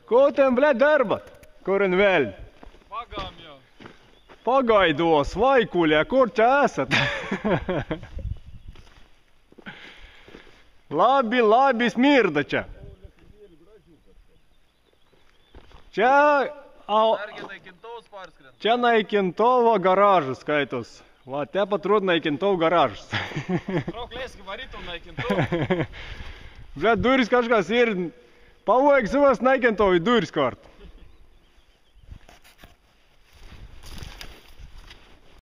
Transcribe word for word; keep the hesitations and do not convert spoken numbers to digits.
Ko ten, ble, darbat? Kurin vēl? Pagām jau. Pagaidos, vaikuļie, kur čia esat? Labi, labi, smirda čia. Čia... Čia naikintovo garažas skaitos. Va, te patrūd naikintovo garažas. Trauklėski varytum naikintovo. Ble, duris kažkas ir... Pavojag savas naikintovi duris kart.